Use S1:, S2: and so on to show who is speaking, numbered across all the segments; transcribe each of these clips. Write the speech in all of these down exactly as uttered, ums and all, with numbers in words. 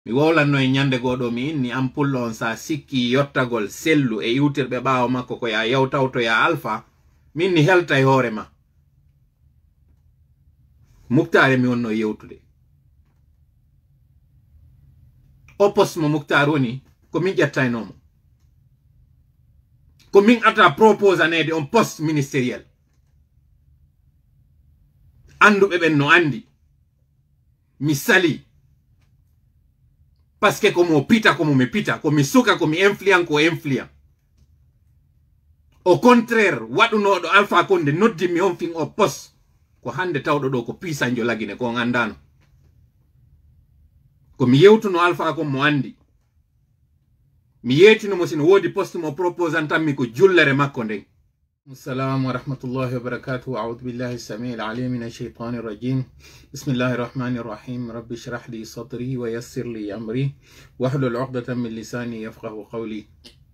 S1: mi wowlanno e nyande goɗo mi inni am pullo on sa sikki yottagol sellu e iwtirɓe ɓaawo makko ko ya yewtawto ya alpha min ni helta e hoore ma Muktare mi wonno yewtude o poste mo Muktar woni ko min ƴettaynomo ko min ata proposanede on poste ministériel anduɓe ɓen no andi mi sali parce que komo pita komo mi pita komi suka komi influent ko influent au contraire waɗunoɗo Alpha Condé noddi mi on fin o poste ko hande tawɗo ɗo ko pisanjo lagine ko gandano komi yewtuno Alpha ko mo andi mi yetinomo sino wodi poste mo proposantanmi ko jullere makko nden. Assalamu wa rahmatullahi wa barakatuh. A'udhu billahi as-sami'il 'alim min ash-shaytanir rajim. Bismillahir rahmanir rahim. Rabbi shrah li sadri wa yassir li amri wahlul 'uqdatan min lisani yafqahu qawli.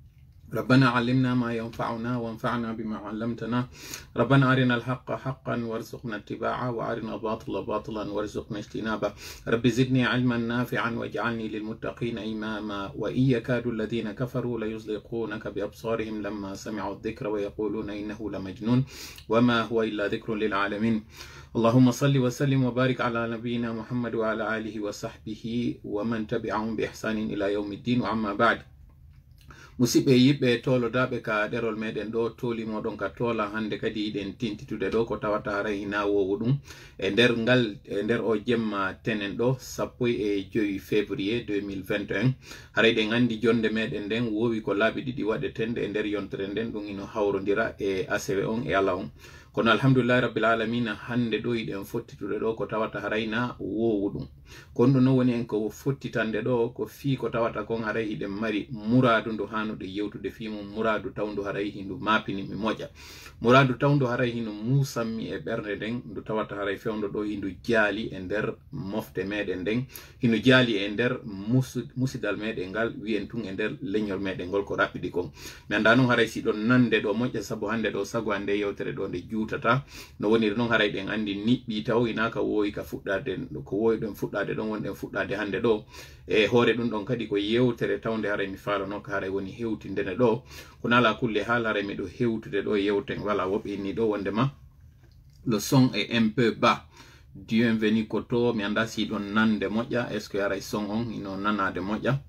S1: ربنا علمنا ما ينفعنا وانفعنا بما علمتنا ربنا أرنا الحق حقا وارزقنا اتباعه وأرنا الباطل باطلا وارزقنا اجتنابه رب زدني علما نافعا واجعلني للمتقين إماما وإن يكاد الذين كفروا ليزلقونك بأبصارهم لما سمعوا الذكر ويقولون إنه لمجنون وما هو إلا ذكر للعالمين اللهم صل وسلم وبارك على نبينا محمد وعلى آله وصحبه ومن تبعهم بإحسان إلى يوم الدين وعما بعد musidɓe yiɓɓe tolodaɓe ka ɗerol meɗen ɗo tolimo ɗon ka tola hande kadi yiɗen tintitude ɗo ko tawata haray hina wowo ɗum e nder ngal e nder o jemma tenen ɗo sappo e joyi février deux mille vingt et un haray ɗen andi jonde meɗen nden wowi ko laaɓi ɗiɗi waɗetende e nder yontere nden ɗum ino hawrodira e A C W on e ala on kono alhamdulillahi rabbil alamina hande ɗo yiɗen fottitude ɗo ko tawata harayna wowu ɗum kono ɗo no woni en ko fottitande ɗo ko fi ko tawata kon haray hiɗen mari muradu ndu hanude yewtude fimum muradu tawndu haray hindu mapini mi moƴa muradu tawndu haray hino musammi e ɓernde nden ndu tawata haray fewndo ɗo hindu jaali e nder mofte meɗen nden hino jaali e nder musidal meɗen ngal wiyen tun e nder leñol meɗen ngol ko raɓɓiɗi kon mi anda noon haray si ɗon nande ɗo moƴƴa saabu hande ɗo sago ande yewtere ɗo nde juutata no woniri noon haray ɗen andi niɓɓi taw ina ka wowi ka fuɗɗade ko wowi ɗon fuɗɗade ɗon wonɗen fuɗɗade hande ɗo e hoore ɗum ɗon kadi ko yewtere tawde haray mi falano ka haray woni hewtindene ɗo kono ala kulle haal haray miɗo hewtude ɗo yewten wala woɓɓe inni ɗo wondema le son est un peu bas bienvenu ko to mi anda si ɗon nande moƴƴa est ce que haray son on ino nanade moƴƴa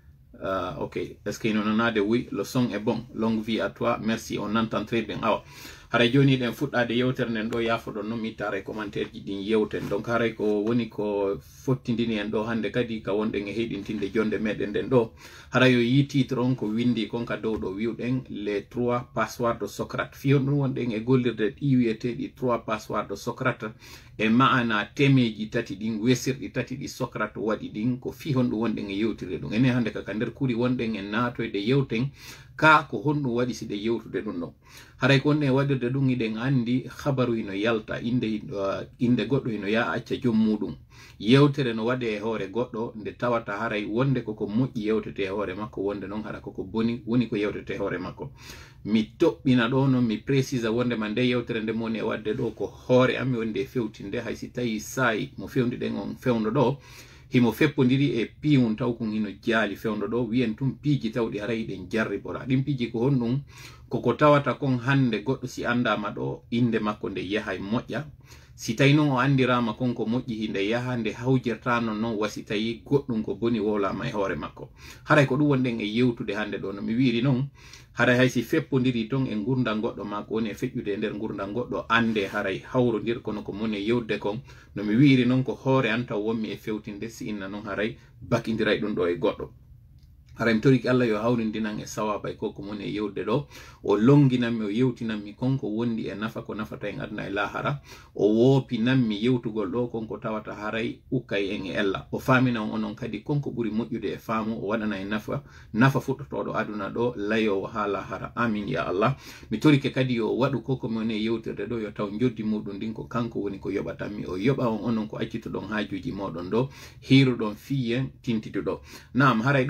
S1: uh, ok est ce que ino nanade oui le son est bon longue vie à toi merci on entend très bien awa haray joni ɗen fuɗɗade yewtere nden ɗo yafoɗon noon mi ittara e commentaire ji ɗin yewten donc haray ko woni ko fottindini en ɗo hande kadi ka wonɗen e heɗintinde jonde meɗen nden ɗo haray yo yi titre on ko windi kon ka dow ɗo wiwɗen les trois passoires de Socrate fiyon ɗum wonɗen e gollirde ɗi wiyeteɗi trois passoires de Socrate e maana temeji tati ɗin wesirɗi tati ɗi Socrate waɗi ɗin ko fihon ɗum wonɗen e yewtirde ɗum enen hande kaka nder kuri wonɗen e natoyde yewten ka ko honɗum waɗi siɗe yewtude ɗum ɗon haray ko wonɗen waɗirde ɗum iɗen andi habaru ino yalta inde uh, inde goɗɗo ino ya acca joom muɗum yewtere no waɗe e hoore goɗɗo nde tawata haray wonde koko moƴƴi yewtete e hoore makko wonde noon hara koko boni woni ko yewtete e hoore makko mi toɓɓina ɗo noon mi précisa wondema nde yewtere nde moni e wadde ɗo ko hoore am mi wonde e fewtinde hay si tawi saayi mo fewndiɗen on fewndo ɗo himo feppodiri e piwum taw kon hino jaali fewndo ɗo wiyen tun piiji tawɗi haray ɗen jarribora ɗin piiji ko honɗum koko tawata kon hande goɗɗo si andama ɗo inde makko nde yaha e moƴƴa si tawi noon o andirama kon ko moƴƴi hinde yaha nde hawjirtano noon wasi tawi goɗɗum ko boni wolama e hoore makko haray ko ɗum wonɗen e yewtude hande ɗo no mi wiiri noon haray hay si feppodiri ton e gurdal goɗɗo ma ko woni e feƴƴude e nder gurdal goɗɗo ande haray hawrodir kono ko moni e yewde kon no mi wiiri noon ko hoore an taw wonmi e fewtinde si inna noon haray bakidiray ɗum ɗo e goɗɗo haray mi toriki Allah yo hawrindinan e sawaba e koko moni e yewde ɗo o longinanmi o yewtinanmi konko wondi e nafa ko nafata en aduna e lahara o woopinanmi yewtugol ɗo konko tawata haray ukkay en e ella o faminan onon kadi konko ɓuri moƴƴude e faamu o waɗana e nafa nafa fuɗɗotoɗo aduna ɗo layowo ha lahara amin ya Allah mi torike kadi yo waɗu koko moni e yewtirde ɗo yo taw joddi muɗum ndin ko kanko woni ko yoɓatanmi o yoɓa on onon ko accituɗon haajuji moɗon ɗo hiruɗon fiyen tintiduɗo nam haray ɗo yen fuɗɗo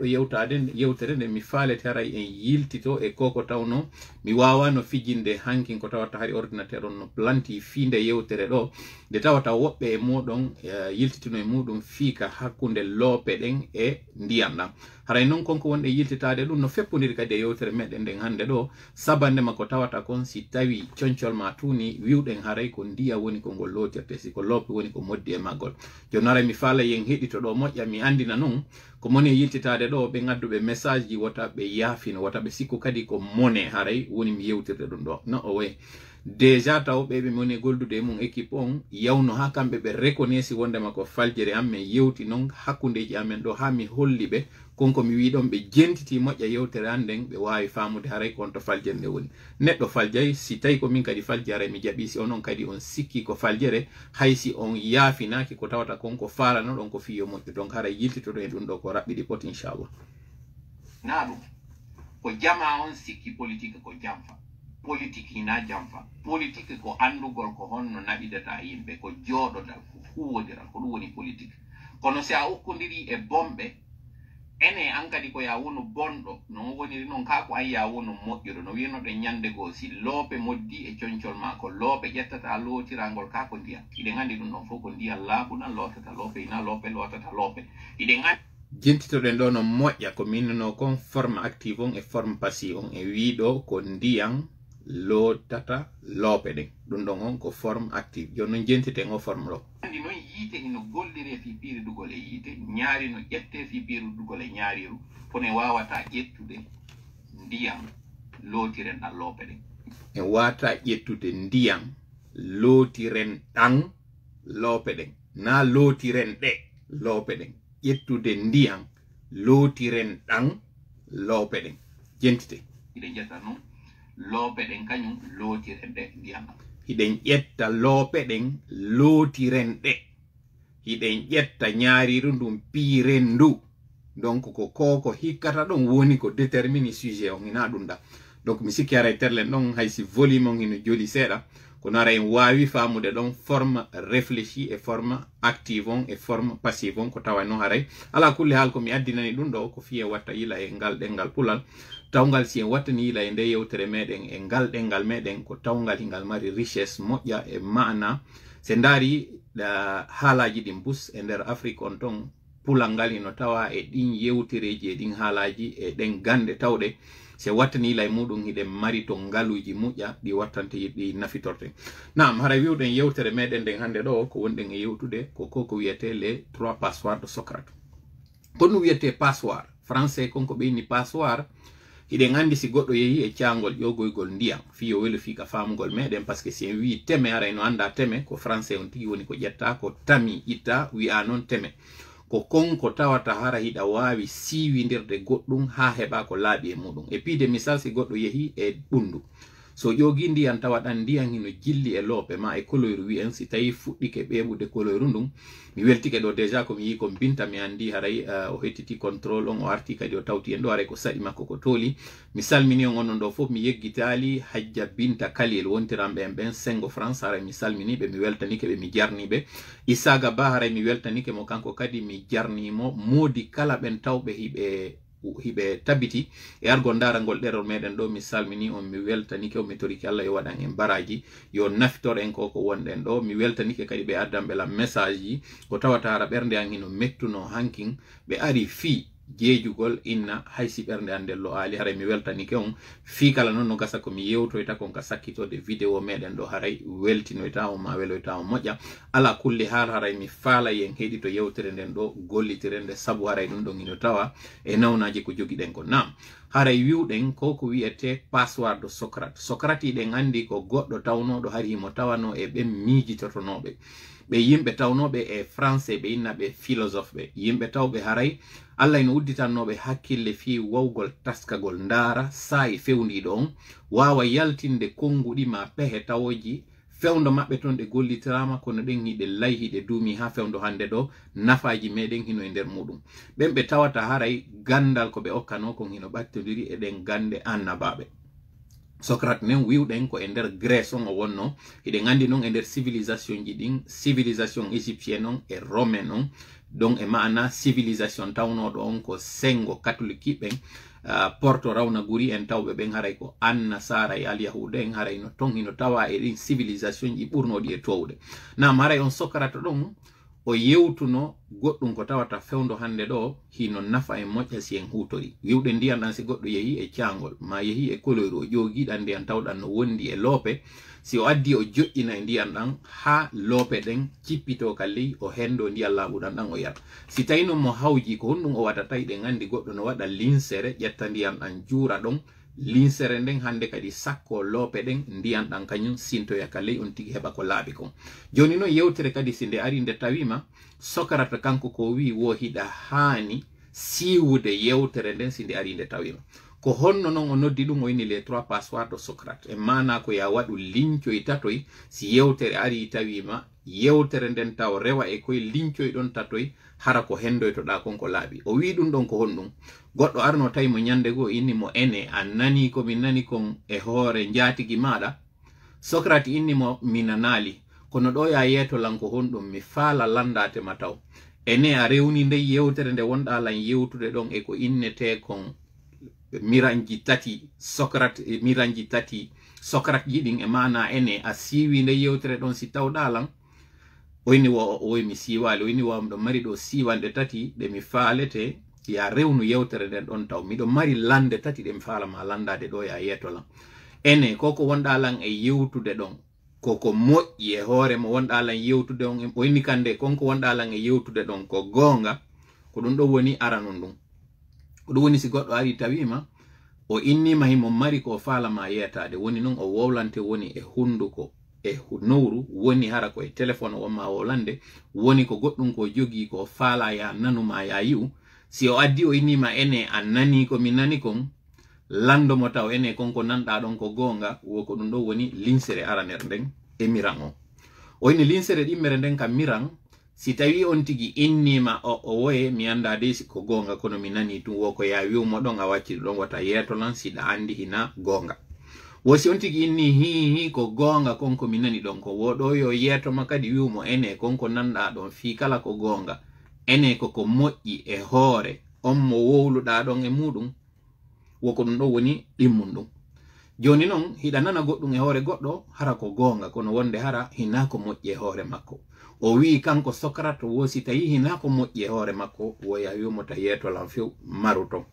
S1: fuɗɗo yewtade yewtere nde mi faalete haray en yiltito e koko tawno mi wawano fijinde hankin ko tawata hari ordinateur on no planti fiinde yewtere ɗo nde tawata woɓɓe e muɗon yiltitino e muɗum fiika hakkunde loope ɗen e ndiyam ɗam haray noon konko wonɗe yiltitade ɗum no feppodiri kadi e yewtere meɗen nden hande ɗo sabandema ko tawata kon si tawi concol ma tuni wiwɗen haray ko ndiya woni ko ngol lootirte si ko loope woni ko moddi e maggol joni haray mi faala yen heɗito ɗo moƴƴa mi andina noon ko moni yiltitade ɗo ɓe gadduɓe message ji wota ɓe yaafino wota ɓe sikku kadi ko mone haray woni mi yewtirde ɗum ɗo no o way déjà tawɓe ɓe moni goldude mum équipe on yawno ha kamɓe ɓe reconnaissy wondema ko faljere amen yewti noon hakkundeji amen ɗo ha mi holli ɓe konko mi wi ɗon ɓe jentiti moƴƴa yewtere anden ɓe wawi famude haray kon to faljere nde woni neɗɗo faljay si tawi ko min kadi falji haray mi jaɓi si onon kadi on sikki ko faljere hay si on yaafinaki ko tawata konko falano ɗon ko fiyo moƴƴo donc haray yiltitoɗo e ɗum ɗo ko raɓɓiɗi pot inchallah na ɗum ko jama on sikki politique ko jamfa politique hina jamfa politique ko andugol ko honno naɓidata yimɓe ko jooɗodal ko huwodiral ko ɗum woni politique kono si a ukkodiri e bomɓe ene an kadi ko ya wonu bonɗo no woniri noon ka ko an ya wonu moƴƴuɗo no winoɗe ñande goo si loope moddi e concol ma ko loope ƴettata lootirangol ka ko ndiyam iɗen andi ɗum ɗon fof ko ndiyam laaɓuɗan lootata loope ina loope lootata loope iɗen andi jentitoɗen ɗo no moƴƴa ko minno kon forme active on e forme passive on e wiɗo ko ndiyam lootata loope ɗen ɗum ɗon on ko forme active joni noon jentiten o forme ɗo andi noon yiite ino gollire fi piiridugol e yiite ñaari no ƴette fi piiridugol e ñaariru kono wawata ƴettude ndiyam lootiren ɗan loope ɗen e wata ƴettude ndiyam lootiren ɗan loope ɗen na lootiren ɗe loope ɗen ƴettude ndiyam lootiren ɗan loope ɗen jentite iɗen jetta noon loope ɗen kañum lootiren ɗe ndiyam ɗam hiɗen ƴetta loope ɗen lootiren ɗe hiɗen ƴetta ñaariru ndum piiren ndu donc ko koko hikkata ɗon woni ko détermine sujet on ina ɗum ɗa donc mi sikki haray terlen ɗon hay si volume on hino joli seeɗa kono ara en wawi famude ɗon forme réfléchi e forme active on e forme passive on ko tawa noon haray ala kulle haal ko mi addinani ɗum ɗo ko fiye watta yila e ngal ɗengal pulal tawgal si en wattani yila e nde yewtere meɗen e ngal ɗengal meɗen ko tawgal hingal mari richesse moƴƴa e mana se ndaari haalaji ɗin bus e nder Afrique on ton pulal ngal hino tawa e ɗin yewtereji e ɗin haalaji e ɗen gande tawɗe se wattani yila e muɗum hiɗen mari to ngaluji muƴƴa ɗi wattante ɗi nafitorte nam hara wiwɗen yewtere meɗen nden hande ɗo ko wonɗen e yewtude ko ko ko wiyete les trois passoires de Socrate ko ɗum wiyete passoire français konko ɓeyni passoire hiɗen andi si goɗɗo yehi e caangol ƴogoygol ndiyam fiyo welo fika famugol meɗen par ce que si en wi teme ara no anda teme ko français on tigi woni ko ƴetta ko tami itta wi'a noon teme ko konko tawata hara hiɗa wawi siwindirde goɗɗum ha heɓa ko laaɓi e muɗum e piide misal si goɗɗo yehi e ɓundu so ƴogi ndiyam tawa ɗan ndiyam hino jilli e loope ma e koloyru wi'en si tawi fuɗɗike ɓeɓude koloyru ndum mi weltike ɗo déjà komi yi ko binta mi andi haray uh, o hettiti contrôle on o arti kadi o tawti en ɗo haray ko saɗi makko ko tooli mi salmini on onon ɗo fof mi yeggitali hajja binta kalil wontiranɓe en ɓen sengo france haray mi salminiɓe mi weltanike ɓe mi jarniɓe isaga ba haray mi weltanike mo kanko kadi mi jarnimo moodi kala ɓen tawɓe hiɓe hiɓe tabiti e argol darangol ɗerol meɗen ɗo mi salmini on mi weltanike on mi toriki Allah yo waɗan en baraji yo naftor en koko wonɗen ɗo mi weltanike kadi ɓe addan ɓe la message ji ko tawata hara ɓernde an hino mettuno hankin ɓe ari fi jeejugol inna haysi ɓernde an ndello aali haray mi weltanike on fi kala noon no gasa komi yewtoyta kon ka sakkitode vidéo meɗen ɗo haray weltinoyta on ma weloyta on moƴƴa ala kulle haal haray mi faala yen heɗito yewtere nden ɗo gollitire nde saabu haray ɗum ɗon ino tawa e nawnaji ko jogiɗen ko nam haray wiwɗen ko ko wiyete passoire de Socrate Socrate ɗen andi ko goɗɗo tawnoɗo hari himo tawano e ɓen miijitotonoɓe ɓe yimɓe tawnoɓe e français ɓe innaɓe philosophe ɓe yimɓe tawɓe haray Allah ino udditannoɓe hakkille fi wawgol taskagol ndaara saayi fewndiɗo on wawa yaltinde konguɗi ma pehe tawoji fewndo maɓɓe toon ɗe gollitirama kono ɗen hiɗe lay hiɗe duumi ha fewndo hande ɗo nafaji meɗen hino e nder muɗum ɓen ɓe tawata haray gandal ko ɓe okkano kon hino ɓattodiri eɗen gande annabaɓe Socrate nen wiwɗen ko e nder Grèce on o wonno hiɗen andi noon e nder civilisation ji ɗin civilisation égyptienne on e romaine on donc e maana civilisation tawnoɗo on ko sengo catholique ɓen uh, porto rawna guri en tawɓe ɓen haray ko an nasara e alyahuda en haray no ton hino tawa e ɗin civilisation ji ɓurnoɗi e towde nam haray on Socrate ɗon o yewtuno goɗɗum ko tawata fewndo hande ɗo hino nafa e moƴƴa si en hutori wiwɗe ndiyan ɗan si goɗɗo yehi e cangol ma yehi e couleur o jogiɗan ndiyan tawɗan no wondi e loope si o addi o joƴƴina e ndiyan ɗan ha loope ɗen cippito ka ley o hendo ndiyan laaɓuɗan ɗan o yara si tawino mo hawji ko honɗum o waɗata ɗen andi goɗɗo no waɗa linsere ƴetta ndiyan ɗan juura ɗon linsere nden hande kadi sakko loope ɗen ndiyan ɗan kañum sintoya ka ley on tigi heɓa ko laaɓi kon joni noon yewtere kadi si nde ari nde tawima Socrate kanko ko wi wo hiɗa haani siwude yewtere nden si nde ari nde tawima ko honno noon o noddi ɗum o inni les trois passoires de Socrate e mana ko ya waɗu lincoy tatoy si yewtere ari tawima yewtere nden taw rewa e koye lincoy ɗon tatoy hara ko hendoytoɗa kon ko laaɓi o wi ɗum ɗon ko honɗum goɗɗo arno tawi mo ñande goo inni mo ene a nani ko mi nani kon e hoore jatigi maɗa Socrate inni mo mi nanali kono ɗo ya yeetolan ko honɗum mi faala landate ma taw ene a rewni nde yewtere nde wonɗa lan yewtude ɗon e ko innete kon miranji tati Socrate miranji tati Socrate jiɗin e mana ene a siiwi nde yewtere ɗon si tawɗa lan o inni wo o wi mi siiwali o inni wo ɗo mari ɗo siiwande tati ɗe mi faalete ya rewnu yewtere nden ɗon taw miɗo mari lande tati ɗe mi faalama landade ɗo ya yeetolan ene koko wonɗa lan e yewtude ɗon koko moƴƴi e hoore mo wonɗa lan yewtude on o inni kande konko wonɗa lan e yewtude ɗon ko gonga ko ɗum ɗo woni aranon ɗum ko ɗum woni si goɗɗo ari tawima o innima himo mari ko faalama yeetade woni noon o wowlante woni e hunduko e nowru woni hara ko e téléphone wonma wowlande woni ko goɗɗum ko jogi ko faala ya nanuma ya yi'u si o addi o innima ene a nani ko mi nani kon lando mo taw ene konko nanɗa ɗon ko gonga wo ko ɗum ɗo woni linsere araner nden e miran o o inni linsere ɗimmere nden kam miran si tawi on tigi innima o, o woye mi anda de ko gonga kono mi nani tum wo ko ya wiwmo ɗon a wacciri ɗon wata yeetolan siɗa andi hina gonga wo si on tigi inni hi hi ko gonga konko mi nani ɗon ko woɗo yo yeetoma kadi wiwmo ene konko nanɗa ɗon fi kala ko gonga ene koko moƴƴi e hoore on mo wowluɗa ɗon e muɗum woko ɗum ɗo woni ɗimmum ɗum joni noon hiɗa nana goɗɗum e hoore goɗɗo hara ko gonga kono wonde hara hina ko moƴƴi e hoore makko o wi kanko Socrate wo si tawi hina ko moƴƴi e hoore makko woya wiwmo ta yeetolan few maruto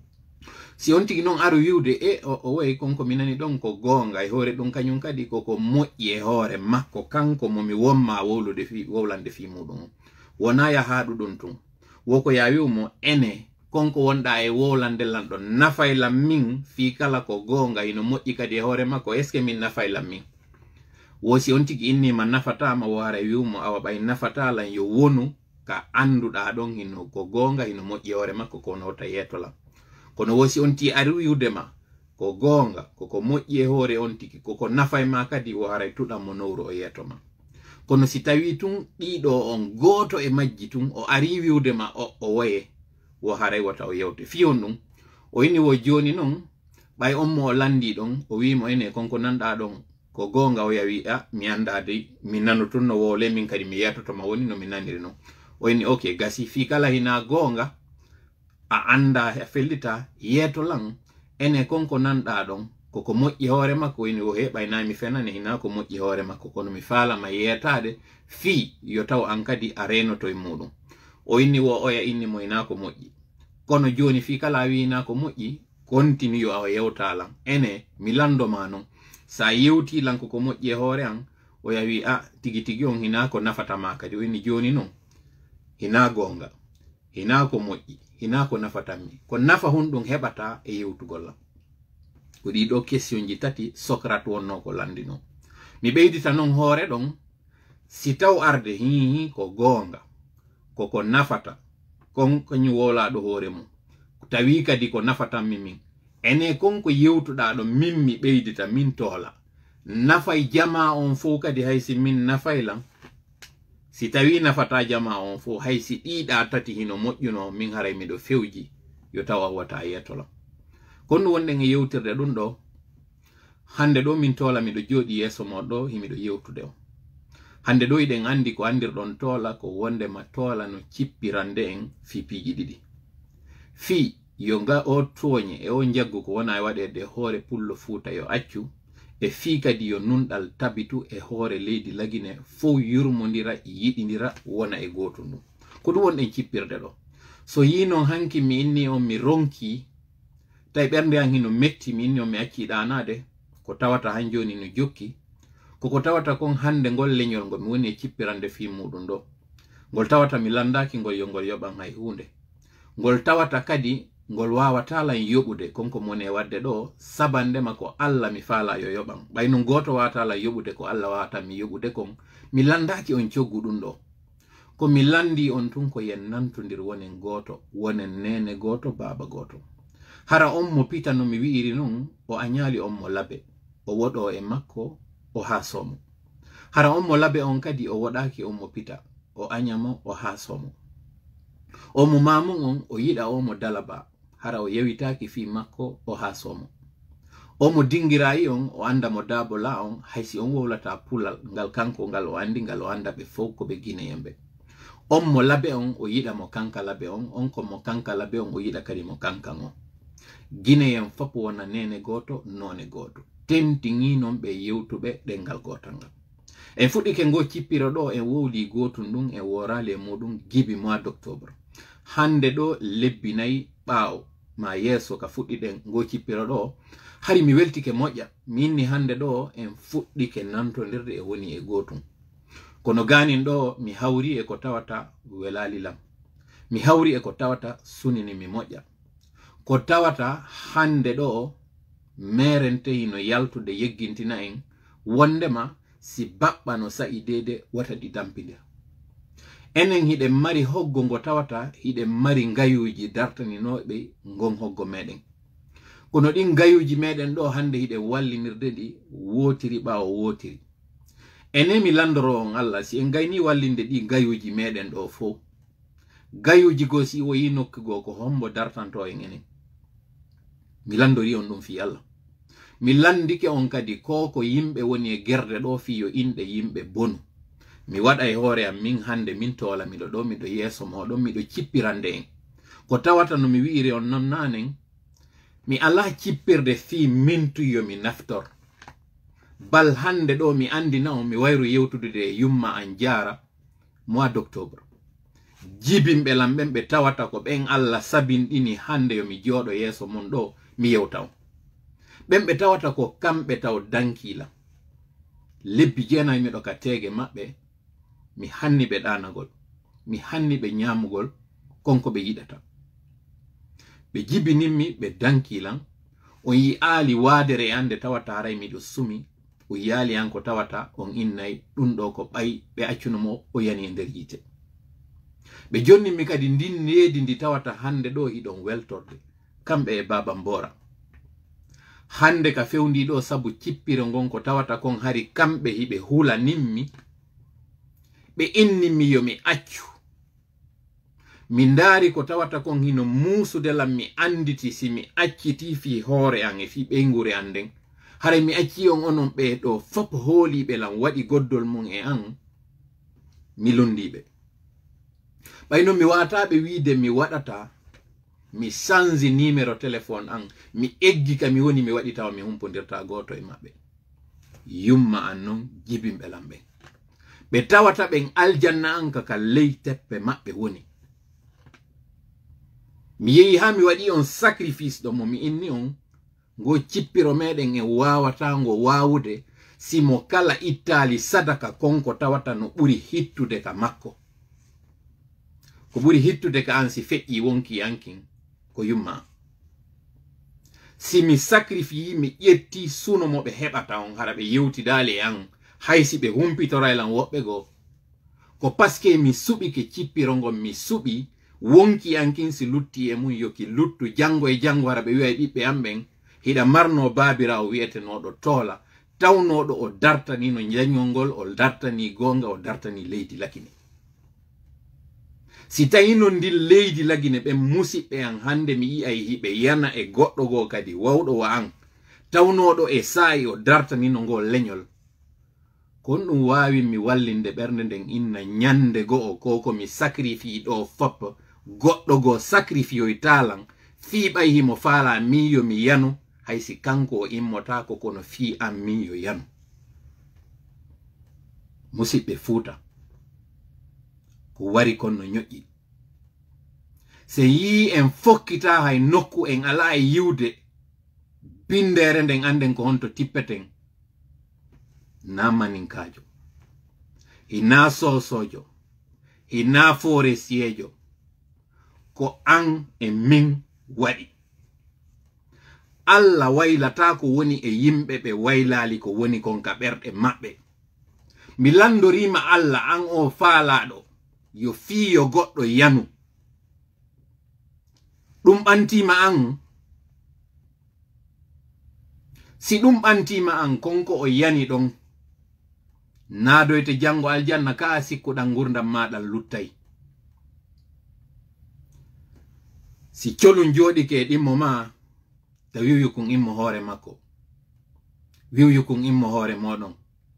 S1: si on tigi noon aru wiwde e o, o woyi konko mi nani ɗon ko gonga e hoore ɗum kañum kadi koko moƴƴi e hoore makko kanko momi wonma wowlude fi wowlande fi muɗum wona yaha ɗuɗum tun woko ya wiwmo ene konko wonɗa e wowlande lan ɗo nafaylam min fi kala ko gonga ino moƴƴi kadi e hoore makko est ce que min nafaylam min wosi on tigi innima nafatama wo hara wiwmo awa ɓay nafatalan yo wonu ka anduɗa ɗon hino ko gonga hino moƴƴi e hoore makko kono wota yeetolan kono wosi on ti ari wiwdema ko gonga koko moƴƴi e hoore on tigi koko nafay ma kadi wo haray tuɗanmo nowru o yeetoma kono si tawi tun ɗiɗo on goto e majji tun o ari wiwdema o, o woye wo haray wata o yewte fiyon ɗum o inni wo joni noon ɓay on mo o landi ɗon o wimo ene konko nanɗa ɗon ko gonga o yawi a mi andade mi nanu tun no wowle min kadi mi yetotoma woni no mi naniri noon o inni ok gasi fi kala hina gonga a anda a fellita yeetolan ene konko nanɗa ɗon koko moƴƴi hoore makko o inni o heɓayna mi fenane hina ko moƴƴi hoore makko kono mi falama yeetade fi yo taw an kadi a renoto e muɗum o inni wo oya inni mo hina ko moƴƴi kono joni fi kala a wina ko moƴƴi continue yo a yewtalan ene mi landoma noon sa yewtilan koko moƴƴi e hoore an o yawi a tigi tigi on hina ko nafatama kadi o inni joni noon hina gonga hina ko moƴƴi hina ko nafatanmi ko nafa hunɗum heɓata e yewtugol ko ɗiɗo question ji tati Socrate wonno ko landino mi ɓeydita noon hoore ɗon si taw arde hihi ko gonga koko nafata kon kañum wolaɗo hoore mum tawi kadi ko nafatanmi min ene konko yewtuɗa ɗo min mi ɓeydita min toola nafay jama on fo kadi haysi min nafaylan si tawi nafata jama on fo haysi ɗiɗa tati hino moƴƴuno min haray miɗo fewji yo tawa wata yetola kono wonɗen e yewtirde ɗum ɗo hande ɗo min tola miɗo jooɗi yeeso moɗo himiɗo yewtude o hande do iden andi ko andir don tola ko wonde ma tola no cippirande en fi piiji didi fi yonga o toñe e o jaggu ko wona wade de hore pullo fuuta yo accu e fi kadi yo nundal tabitu e hore leydi lagine fo yurmondira yidindira wona e goto ndu ko dum won en cippirde do so yino hanki mi inni on mi ronki tay bernde an hino metti mi inni on mi acci danade ko tawata hanjoni no jokki koko tawata kon hande ngol leñol ngol mi woni e cippirande fi mudum do ngol tawata mi landaki ngol yongol yoban hay hunde ngol tawata kadi ngol wawata lan yobude konko mone wadde do sabande mako alla mi fala yo yoban bayno goto wata la yobude ko alla wata mi yobude kon mi landaki on coggu dum do ko mi landi on tun ko yen nantondir wonen goto wonen nene goto baba goto hara on mo pita no mi wiiri non o anyali on mo labe o wodo e makko o hasomo hara on mo labe on kadi o wodaki on mo pita o anyamo o hasomo o mo mamu on o yida o mo dalaba hara o yewitaki fi makko o hasomo o mo dingirayi on o anda mo dabo la on haysi on wowlata pulal ngal kanko ngal o andi ngal o anda be fof ko be gine yembe on mo labe on o yida mo kanka labe on on ko mo kanka labe on o yida kadi mo kanka on gine yem fop wona nene goto none goto temtingi non be yewtube dengal gotangal en fuddi ke ngo cippiro do en wowli gotum dum e worale mudum gibi mois d'octobre hande do lebbi nayi bawo ma yeso ka fuddi den ngo cippiro do hari mi weltike moƴƴa minni hande do en fuddi ke nantondirde e woni e gotum kono ganin do mi hawri e ko tawata welali lam mi hawri e ko tawata sunini mi moƴƴa ko tawata hande do merente hino yaltude yeggintina en wondema si babba no sa'i dede wata di dampinde enen hide mari hoggo ngo tawata hide mari ngayuji dartaninoɓe ngon hoggo meɗen kono ɗin ngayuji meɗen ɗo hande hide wallinirde ɗi wotiri ɓawo wotiri enen mi landoro on Allah si en gayni wallinde ɗi ngayuji meɗen ɗo fo gayuji go si o yi nokkugo ko hombo dartanto en enen mi landori on ɗum fi Allah mi landike on kadi ko ko yimɓe woni e gerde ɗo fi yo inɗe yimɓe bonu mi waɗa e hoore am min hande min tola miɗo ɗo miɗo yeeso moɗon miɗo cippirande en ko tawata no mi wiiri on non nanen mi ala cippirde fi mintuyo mi naftor bal hande ɗo mi andina on mi wayru yewtude e yumma an jara mois d'octobre jibimɓe lamɓen ɓe tawata ko ɓen Allah sabinɗini hande yo mi jooɗo yeeso mon ɗo mi yewta on ɓen ɓe tawata ko kamɓe taw dankila lebbi jeenayi miɗo ka teege maɓɓe mi hanni ɓe ɗanagol mi hanni ɓe ñamugol konko ɓe yiɗata ɓe jibininmi ɓe dankilan on yi aali waadere e ande tawata haray miɗo sumi o yaali an ko tawata on innayi ɗum ɗo ko ɓayi ɓe accunomo o yani e nder yite ɓe jonninmi kadi ndin needi ndi tawata hande ɗo hiɗon weltorde kamɓe e baba mbora hande ka fewndi ɗo sabu cippire ngon ko tawata kon hari kamɓe hiɓe hula nimmi ɓe innimi yo mi accu mi ndaari ko tawata kon hino muusude lam mi anditi si mi acciti fi hoore an e fi ɓeygure an nden hara mi acci on onon ɓe ɗo fop hooliɓe lam waɗi goddol mum e an mi lundiɓe ɓayno mi wataɓe wiide mi waɗata mi sanzi numéro téléphone an mi eggi ka mi woni mi waɗi tawa mi humpodirta goto e maɓɓe yumma an non jibimɓe lamɓe ɓe tawata ɓen aljanna an kaka ley teppe maɓɓe woni mi yehi ha mi waɗi on sacrifice ɗo mo mi inni on ngo cippiro meɗen e wawata ngo wawude simo kala ittali sadaka konko tawata no ɓuri hittude ka makko ko ɓuri hittude ka an si feƴƴi wonki yankin ko yumma si mi sacrifie mi ƴetti suno mo ɓe heɓata on hara ɓe yewtidali an haysi ɓe humpitoraylan woɓɓe go ko paske mi suɓi ke cippirongon mi suɓi wonki yankin si lutti e mum yoki luttu jango e jango hara ɓe wi'a e ɓiɓɓe am ɓen hiɗa marno babira o wiyetenoɗo toola tawnoɗo o dartani no jañol ngol o dartani gonga o dartani leydi lakine si tawi no ndin leydi lagine ɓen musiɓɓe an hande mi yi'ay hiɓe yana e goɗɗo go kadi wawɗo wa an tawnoɗo e saayi o dartanino ngol leñol kon ɗum wawi mi wallinde ɓernde nden inna nyande go'o ko ko mi sacrifice ɗo foppa goɗɗo go sacrifice talan fi ɓay himo faala miyo mi yanu haysi kanko o immota ko kono fi am miyo yanu musidɓe Fuuta ko wari konno ñoƴƴi se yi en fokkita hay nokku en ala e yiwde bindere nden anden ko honto tippeten na maninkajo hina sosojo hina forestier ko an e min waɗi Allah waylata ko woni e yimɓe ɓe waylali ko woni kon ka ɓerɗe maɓɓe mi landorima Allah an o faalaɗo yo fiyo goɗɗo yanu ɗum ɓantima an si ɗum ɓantima an konko o yani ɗon nadoyte jango aljanna ka sikkuɗan gurdam maɗan luttay si colum joɗike ɗimmo ma ta wiwyu kun immo hoore makko wiwyu kun immo hoore moɗon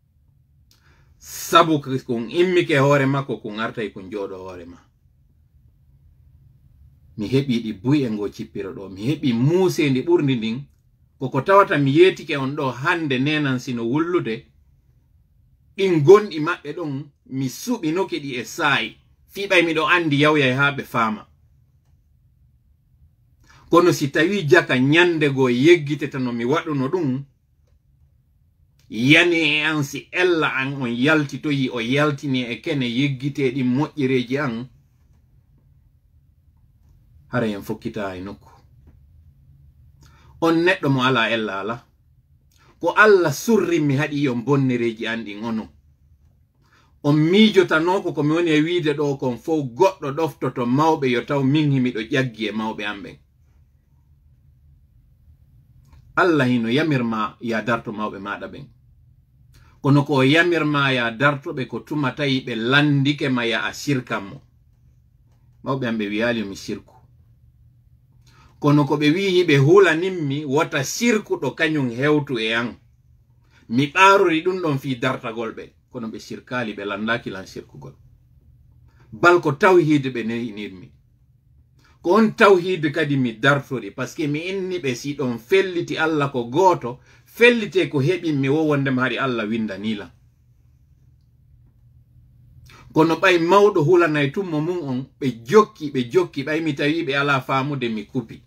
S1: sabu kun immike hoore makko kun artay kun joɗo hoore ma mi heɓi ɗi buye ngo cippiro ɗo mi heɓi muusendi ɓurdi ndin koko tawata mi yetike on ɗo hande nenan sino wullude ɗin gonɗi maɓɓe ɗon mi suɓinoke ɗi e saayi fiɓay miɗo andi yawyay ha ɓe faama kono si tawi jaka nyande go yeggiteta no mi waɗuno ɗum yani e an si ella an on yaltitoyi o yaltini e kene yeggiteɗi moƴƴereji an hara en fokkita e nokku on neɗɗo mo ala ella ala ko Allah surri mi haɗi yon bonnereji an ɗin ono on miijotanoko ko mi woni e wiide ɗo kon fof goɗɗo ɗoftoto mawɓe yo taw min himiɗo ƴaggi e mawɓe an ɓen Allah hino yamirma ya darto mawɓe maɗa ɓen kono ko yamirma ya dartoɓe ko tuma tawi ɓe landike ma ya a sirkanmo mawɓe an ɓe wiyali mi sirku kono ko ɓe wihi ɓe hulaninmi wota sirkuɗo kañum hewtu e an mi ɓarori ɗum ɗon fi dartagol ɓe kono ɓe sirkali ɓe landaki lan sirkugol bal ko tawhide ɓe neyinirmi ko on tawhide kadi mi dartori par ce que mi inni ɓe si ɗon felliti Allah ko goto fellite ko heɓin mi wowondema haɗi Allah windanilan kono ɓay mawɗo hulanay tummo mum on ɓe jokki ɓe jokki ɓay mi tawi ɓe ala famude mi kupi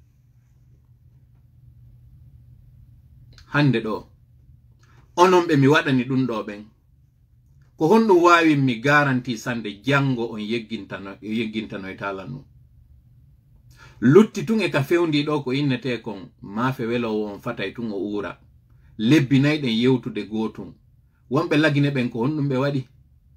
S1: hande ɗo onon ɓe mi waɗani ɗum ɗo ɓen ko honɗum wawi mi garanti sande jango on yeggintano yeggintanoytalan ɗum lutti tun e ka fewndi ɗo ko innete kon maafe welowo on fatay tun o uura lebbinayɗen yewtude gotum wonɓe lagine ɓen ko honɗum ɓe waɗi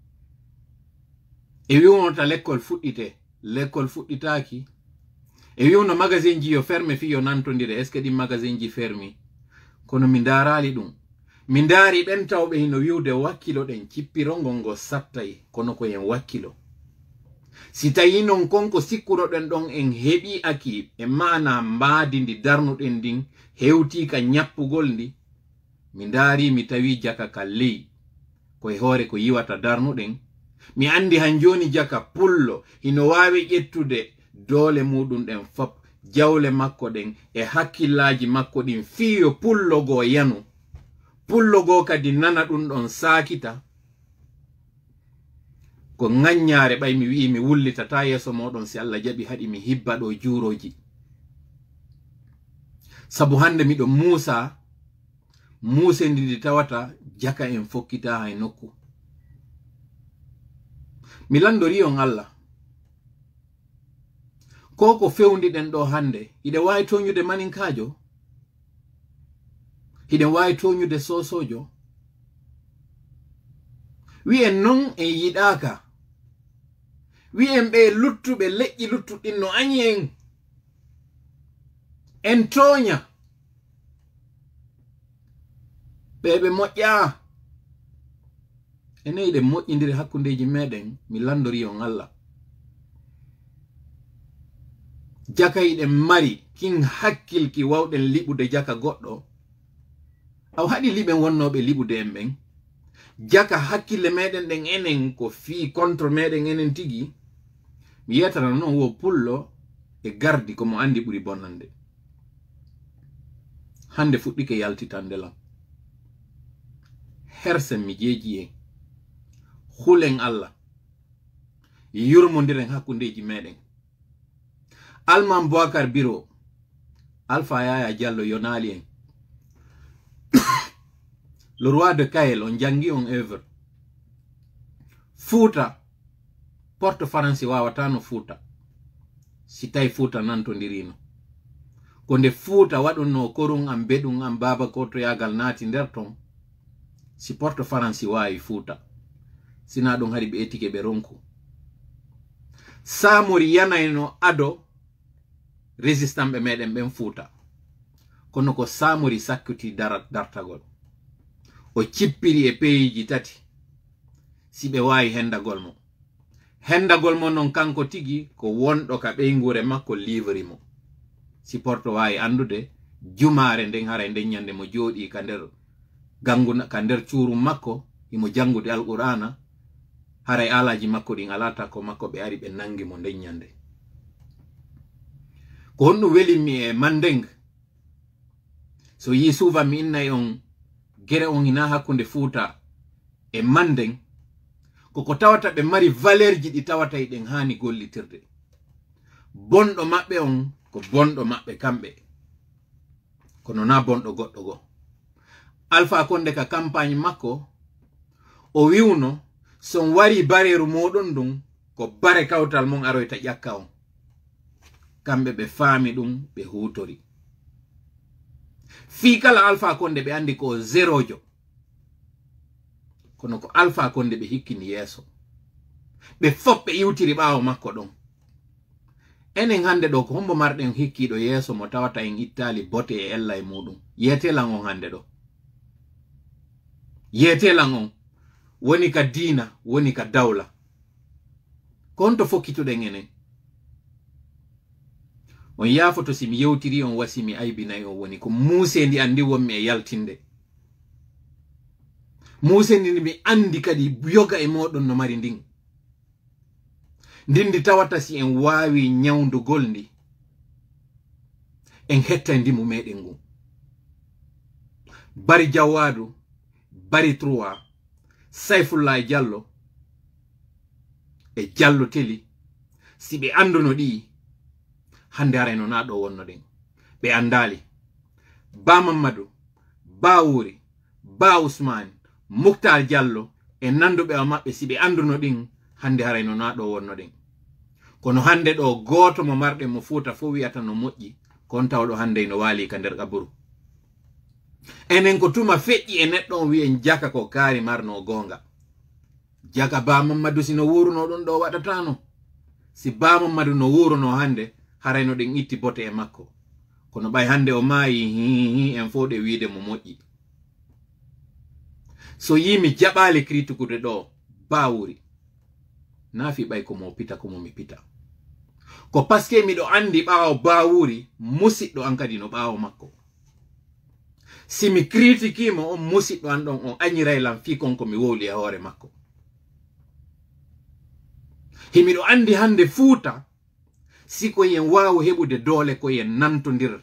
S1: e wiwnota l'école fuɗɗite l'école fuɗɗitaki e wiwno magasin ji yo ferme fi yo nantodire est ce que ɗin magasin ji fermi kono mi darali ɗum mi daari ɓen tawɓe hino wiwde wakkilo ɗen cippirongol ngo sattay kono ko en wakkilo si tawi non konko sikkuroɗen ɗon en heɓi aki e mana mbaadi ndi darnuɗen ndin hewtika ñappugol ndi mi daari mi tawi jaka ka ley koye hoore ko yiwata darnuɗen mi andi han joni jaka pullo hino wawi ƴettude doole muɗum ɗen fop jawle makko ɗen e hakkillaji makko ɗin fiyo pullo go yanu pullo go kadi nana ɗum ɗon sakita ko ŋaññaare ɓay mi wi mi wullitata yeso moɗon si Allah jaɓi haɗi mi hibba ɗo juuroji sabu hande miɗo muusa muusendi ndi tawata jaka en fokkita hay nokku mi landori on Allah ko ko fewndiɗen ɗo hande hiɗe wawi toñude maninkajo hiɗe wawi toñude sosojo wi'en non en yiɗaka wi'en ɓe luttuɓe leƴƴi luttuɗin no añi en en toña ɓeɓe moƴƴa ene yiɗe moƴƴidiri hakkundeji meɗen mi landori on Allah jaka yiɗen mari kin hakkilki wawɗen liɓude jaka goɗɗo aw haɗi liɓen wonnoɓe liɓude en ɓen jaka hakkille meɗen ɗen enen ko fi contre meɗen enen tigi mi yetana non wo pullo e gardi ko mo andi ɓuri bonnande hande fuɗɗike yaltitande lam hersen mi jeeji en hulen Allah yurmodiren hakkundeji meɗen Alman Boubacar Biro Alpha Yaya Diallo yonali en le roi de Kael on jangi on œuvre Fouta porte faransi wawatano Fouta si tawi Fouta nantodirino ko nde Fouta waɗunno korun am beɗum am baba ko to yagal naati nder ton si porte faransi wawi Fouta sina ɗum haɗi ɓe etike ɓe ronku Samori yanayno ado résistant ɓe meɗen ɓen Fouta kono ko Samori sakkuti dartagol o cippiri e peyiji tati si ɓe wawi hendagol mo hendagol mo non kanko tigi ko wonɗo ka ɓeygure makko livri mo si porto wawi andude jumare nden haray nden ñande mo jooɗi ka nder gangu ka nder cuurum makko imo jangude alqur'ana haray alaji makko ɗin alata ko makko ɓe ari ɓe nangi mo nden ñande ko honɗum welimi e Mandeng so yi suufa mi innay on gere on hina hakkunde Fouta e Mandeng koko tawata ɓe mari valeur ji ɗi tawata ɗen hani gollitirde bonɗo maɓɓe on ko bonɗo maɓɓe kamɓe kono na bonɗo goɗɗo go Alpha Condé ka campagne makko o wiwno son wari bareru moɗon ɗum ko bare kawtal mon aroyta ƴakka on kamɓe ɓe faami ɗum ɓe hutori fi kala Alpha Condé ɓe andi ko zéro jo kono ko Alpha Condé ɓe hikkini yeeso ɓe fof ɓe iwtiri ɓaawo makko ɗon enen hande ɗo ko hombo marɗen hikkiɗo yeeso mo tawata en ittali bote e ella e muɗum yeetelan on hande ɗo yeetelan on woni ka diina woni ka dawla ko honto fokkituɗen enen on yaafoto simi yewtiri on wasi mi aybinayi on woni ko muusendi andi wonmi e yaltinde muusendi ndi mi andi kadi yoga e moɗon no mari ndin ndindi tawata si en waawi ñawndugol ndi en hetta ndimu meɗen ngun Bari Jawadu Bari Trois Saifullah Diallo e Diallo Teli si ɓe anduno ɗi hande arayno na ɗo wonno ɗen ɓe andali Ba Mamadou Ba Wuri Ba Ousmane Muktar Diallo e nanduɓe o maɓɓe si ɓe anduno ɗin hande harayno na ɗo wonno ɗen kono hande ɗo goto mo marɗe mo Fouta fo wiyata no moƴƴi kon tawɗo hande no waali ka nder qaburu enen ko tuma feƴƴi e neɗɗo on wi'en jaka ko kaari marno gonga jaka Ba Mamadou si no wuruno ɗum ɗo waɗatano si Ba Mamadou no wuruno hande harayno ɗen itti bote e makko kono ɓay hande o maayi hihi en fo ɗe wiide mo moƴƴi so yimi jaɓali critiqude ɗo Ba Wuri nafi ɓay ko mo pita ko mo mi pita ko paske miɗo andi ɓaawo Ba Wuri musiɗɗo an kadi no ɓaawo makko si mi critiquimo on musiɗɗo an ɗon on añiraylam fi konko mi wowli e hoore makko himiɗo andi hande Fouta si ko yen wawu heɓude doole ko yen nantodir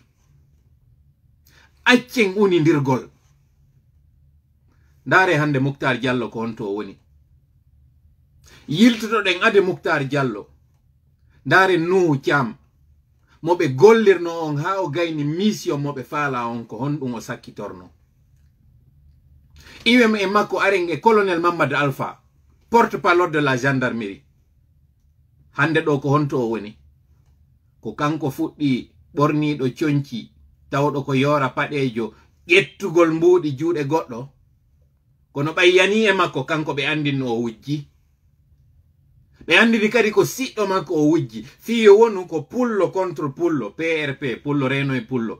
S1: accen unidirgol ndaare hande Muktar Diallo ko honto woni yiltotoɗen ade Muktar Diallo ndaare Nuhu Thiam moɓe gollirno on ha o gayni mission moɓe faala on ko honɗum o sakkitorno iwem e makko aren e colonel Mamadou Alpha porte parole de la gendarmerie hande ɗo ko honto o woni ko kanko fuɗɗi ɓorniɗo coñci tawɗo ko yora paɗejo ƴettugol mbuuɗi juuɗe goɗɗo kono ɓay yani e makko kanko ɓe andinno o wujji ɓe andini kadi ko siɗɗo makko o wujji fiyo wonu ko pullo contre pullo P R P pullo reno e pullo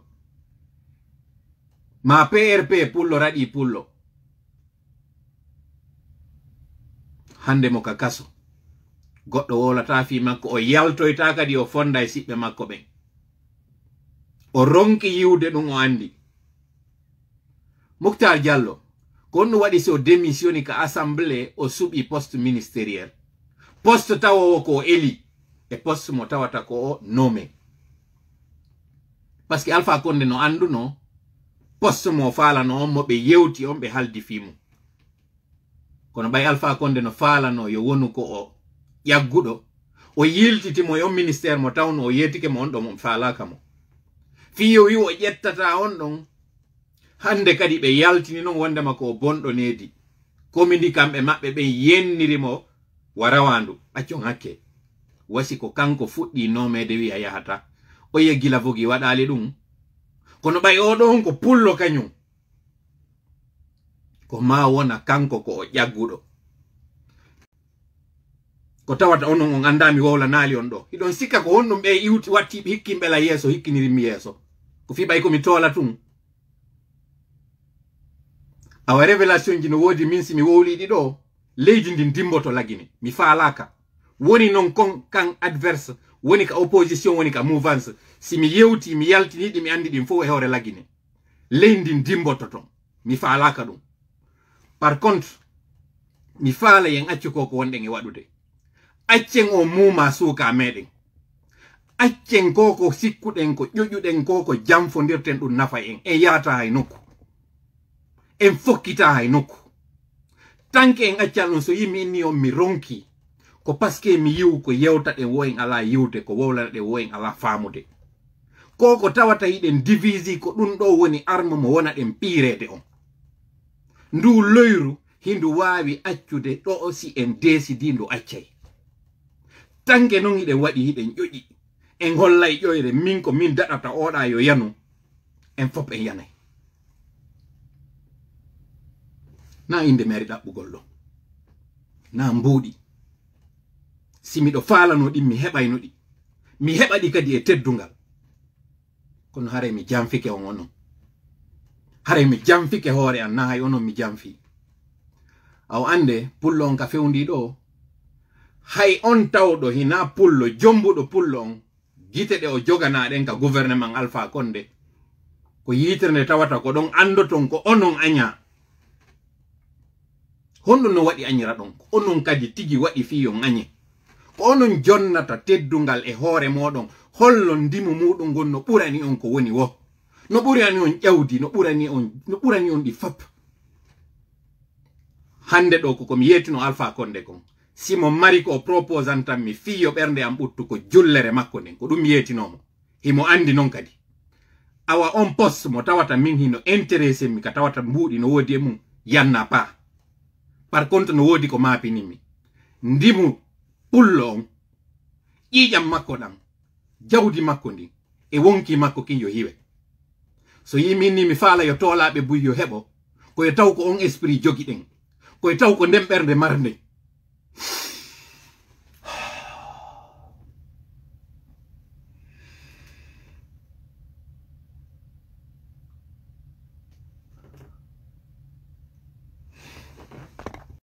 S1: ma P R P pullo raɗi pullo hande mo ka kaso goɗɗo wolata fi makko o yaltoyta kadi o fonda e siɓɓe makko ɓen o ronki yiwde ɗum o andi Muktar Diallo ko on waɗi so démissioni ka assemblée o suɓi poste ministériel poste tawowo ko eli e poste mo tawata ko o nommé parce que Alpha Condé no anduno poste mo falano on mo ɓe yewti on ɓe haldi fimu kono ɓay Alpha Condé no falano yo wonu ko o ƴagguɗo o yiltitimo yo ministère mo tawno o yetike mo on ɗo mo falaka mo fiyo wi o ƴettata on ɗon hande kadi ɓe yaltini non wondema ko bonɗo needi komi ndi kamɓe maɓɓe ɓe yennirimo warawandu accon hakke wasi ko kanko fuɗɗi nomede wi a yahata o yeggila fogi waɗali ɗum kono ɓay oɗon ko pullo kañum ko ma wona kanko ko o ƴagguɗo ko tawata onon on andami wowla naali on ɗo hiɗon sikka ko honɗum ɓe iwti watti hikkinɓela yeeso hikkinirimi yeeso ko fiɓay komi toola tun awa révélation ji no woodi min simi wowliɗi ɗo leydi ndin dimboto lagine mi faalaka woni non kon kan adverse woni ka opposition woni ka mouvance simi yewti mi yaltiniɗi mi andi ɗin fof e hewre lagine leydi ndin dimboto ton mi faalaka ɗum par contre mi faala yen accu ko ko wonɗen e waɗude accen o muuma suuka meɗen accen ko ko sikkuɗen ko ƴoƴuɗen ko ko jamfondirten ɗum nafa en en yahata hay nokku en fokkita hay nokku tanke en accal ɗum so yimi inni on mi ronki ko paske mi yiwu ko yewta ɗen woyen ala yiwde ko wowlana ɗen woyen ala faamude ko ko tawata hiɗen divisi ko ɗum ɗo woni arme mo wona ɗen piirede on ndu loyru hindu waawi accude ɗo si en desidi ndu accay tanke non hiɗen waɗi hiɗen ƴoƴi en hollay ƴoyre min ko min daɗata oɗa yo yanu en fop en yanay na inde mari ɗaɓɓugol ɗo na mbuuɗi si miɗo faalano ɗin mi heɓayno ɗi mi heɓa ɗi kadi e teddungal kono haray mi jamfike on onon haray mi jamfike hoore an na hay onon mi jamfi aw ande pullo on ka fewndi ɗo hay on tawɗo hina pullo jombuɗo pullo on gite ɗe o joganaɗen ka gouvernement Alpha Condé ko yitere nde tawata ko ɗon andoton ko onon aña honɗum no waɗi añira ɗon ko onon kadi tigi waɗi fiyon añe ko onon jonnata teddungal e hoore moɗon hollo ndimu muɗum gon no ɓurani on ko woni wo no ɓurani on ƴawdi no ɓurani on no ɓurani on ɗi fop hande ɗo ko komi yettino Alpha Condé kon simo mari ko proposantan mi fiyo ɓernde am ɓuttu ko jullere makko nden ko ɗum yetinomo himo andi non kadi awa on poste mo tawata min hino intéressé mi ka tawata mbuuɗi no woodi e mum yanna pa par contre no woodi ko maapinimi ndimu pullo on ƴiƴam makko ɗam jawdi makko ndi e wonki makko kin yo hiwe so yiminni mi faala yo toolaɓe buy yo heɓo koye taw ko on esprit jogi ɗen koye taw ko nden ɓernde marde